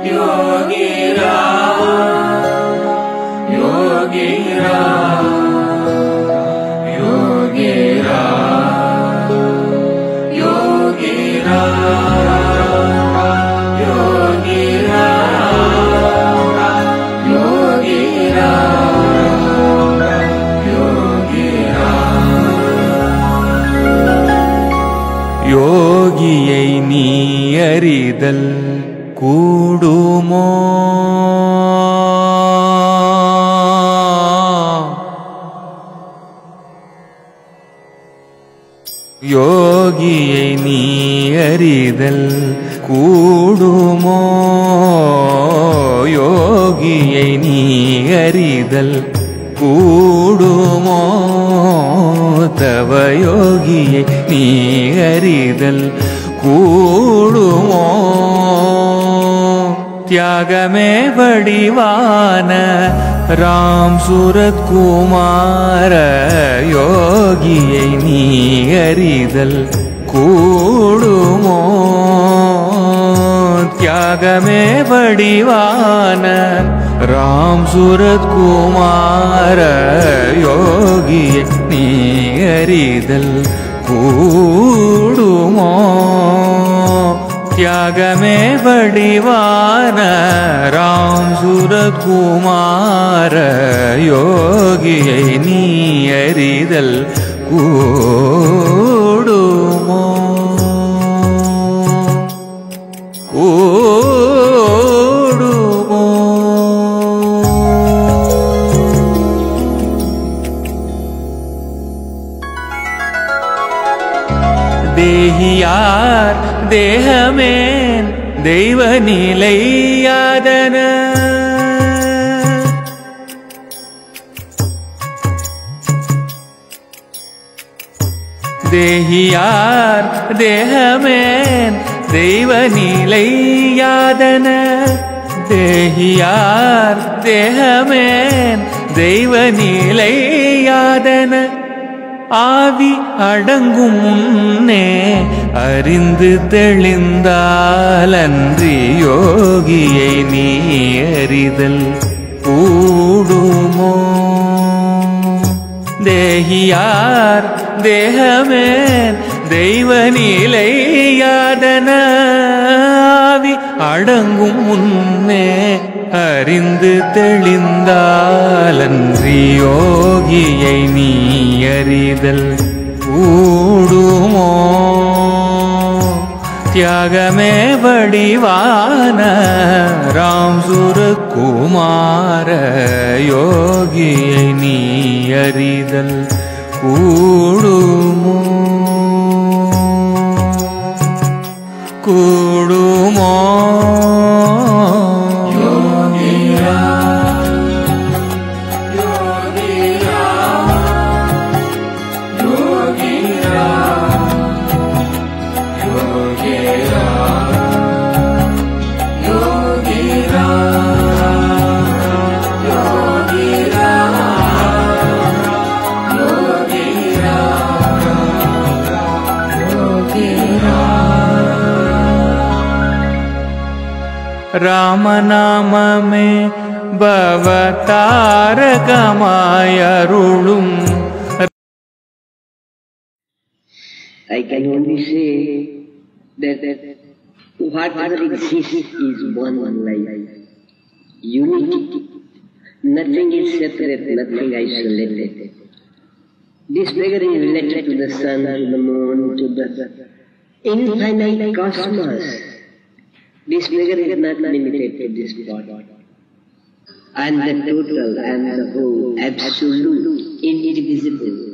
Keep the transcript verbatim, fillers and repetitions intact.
யோகியை நீ அறிதல் கூடுமோ? யோகியை நீ அறிதல் கூடுமோ? யோகியை நீ அறிதல் கூடுமோ? தவ யோகியை நீ அறிதல் கூடுமோ? தியாகமே வடிவான ராம் சூரத் குமார யோகியை நீ அறிதல் கூடுமோ? தியாகமே வடிவான ராம் சூரத் குமார யோகியை நீ அறிதல் கூடுமோ? தியாகமே வடிவான ராம் சூரத் குமார யோகியை நீ அறிதல் கூடுமோ? கூடுமோ? தேகியார் தேகமேன் தெய்வ நிலையாதன தேகியார் தேகமேன் தெய்வ நிலையாதன தேகியார் தேகமேன் தெய்வ நிலையாதன ஆவி அடங்கும் முன்னே அறிந்து தெளிந்தாலன்றி யோகியை நீ அறிதல் கூடுமோ? தேகியார் தேகமேன் தெய்வ நிலையாதன ஆவி அடங்கும் முன்னே அறிந்து தெளிந்தாலன்றி யோகியை நீ அறிதல் கூடுமோ? தியாகமே வடிவான ராம் சூரத் குமார யோகியை நீ அறிதல் கூடுமோ? கூடுமோ? राम नाम में भवतारकमायरुलुम. I can only say that whatever exists is one life, unity. Nothing is separate, nothing isolated. This figure is related to the sun, to the moon, to the infinite cosmos. This figure is not limited to this spot. And the total and the whole, absolute, indivisible.